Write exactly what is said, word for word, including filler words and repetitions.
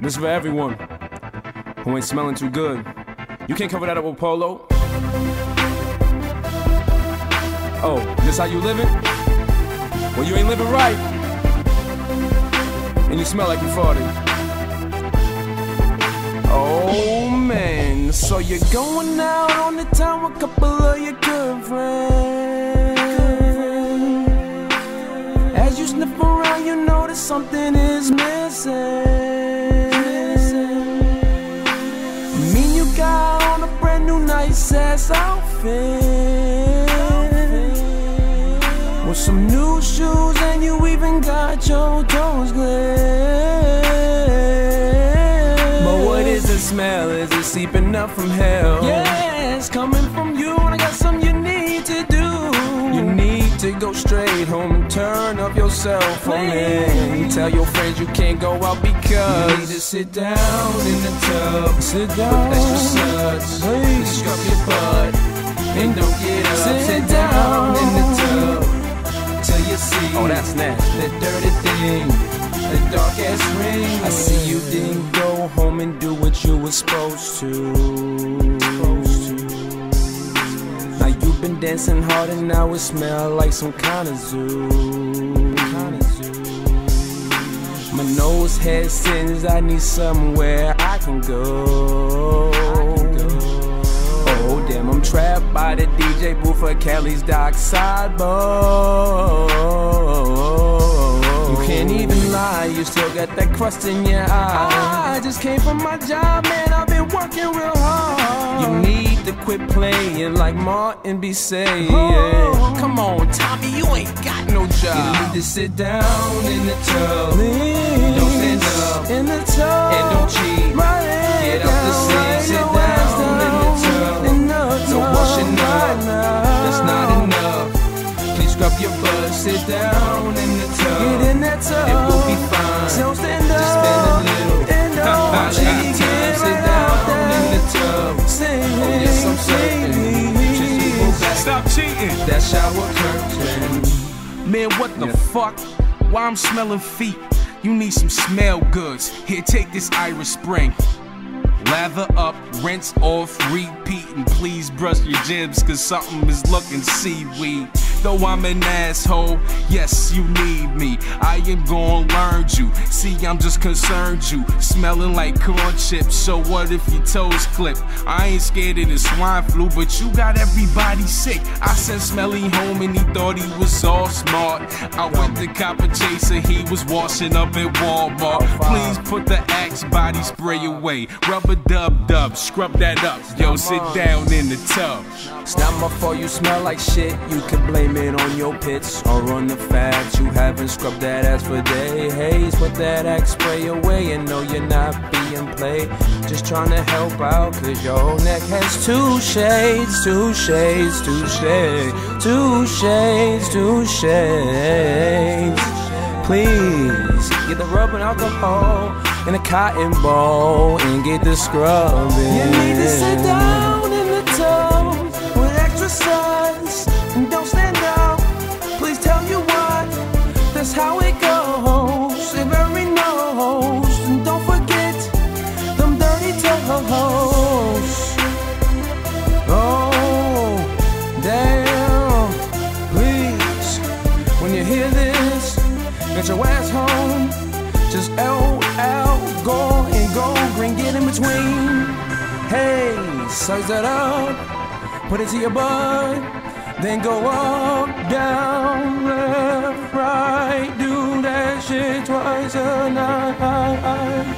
This is for everyone who ain't smelling too good. You can't cover that up with polo. Oh, this how you living? Well, you ain't living right, and you smell like you forty. Oh man, so you're going out on the town with a couple of your girlfriends. As you sniff around, you notice something is missing. Mean you got on a brand new nice ass outfit with some new shoes, and you even got your toes glazed. But what is the smell? Is it seeping up from hell? Yeah, it's coming from you, and I got something you need to do. You need to go straight home and turn up your cell phone and tell your friends you can't go out because you need to sit down in the tub, sit down with extra suds, and scrub your butt, and don't get up. Sit, sit down in the tub till you see, oh that's nasty, that dirty thing, the dark ass ring. I see you didn't go home and do what you were supposed to. Now you've been dancing hard and now it smells like some kind of zoo. My nose has sins, I need somewhere I can go. Oh damn, I'm trapped by the D J booth for Kelly's dockside bowl. You can't even lie, you still got that crust in your eye. I just came from my job, man, I've been working real hard. You need to quit playing like Martin B. saying. Oh. Come on, Tommy, you ain't got no job. You need to sit down in the tub. Please. Don't stand up in the tub. And don't cheat. Right. Get up the seat, sit down in the tub. No washing up, that's not enough. Please scrub your butt, sit down in the tub. Get in that tub, it will be fine. Don't stand up, just spend a little time, sit down in the tub. Oh yes, I'm certain. Stop cheating. That shower curtain. Man, what the yeah. fuck? Why I'm smelling feet? You need some smell goods. Here, take this Irish Spring. Lather up, rinse off, repeat, and please brush your jibs, cause something is looking seaweed. Though I'm an asshole, yes, you need me. I am gonna learn you. See, I'm just concerned you smelling like corn chips. So what if your toes clip? I ain't scared of the swine flu, but you got everybody sick. I sent Smelly home and he thought he was all smart. I went to Copper Chaser, he was washing up at Walmart. Please put the Axe body spray away. Rubber dub dub, scrub that up. Yo, sit down in the tub. It's not my fault you smell like shit. You can blame it on your pits or on the fact you haven't scrubbed that ass for days. Put that Axe spray away and know you're not being played. Just trying to help out cause your neck has two shades, two shades, two shades, two shades, two shades. Please get the rubbing alcohol in a cotton ball and get the scrubbing. You need to sit down in the tub with extra suds and don't stand up. Please tell you what, that's how it goes. Save every nose and don't forget them dirty toes. Oh, damn. Please, when you hear this, get your ass home. Just L L, go and go, bring it in between. Hey, size that up, put it to your butt, then go up, down, left, right, do that shit twice a night.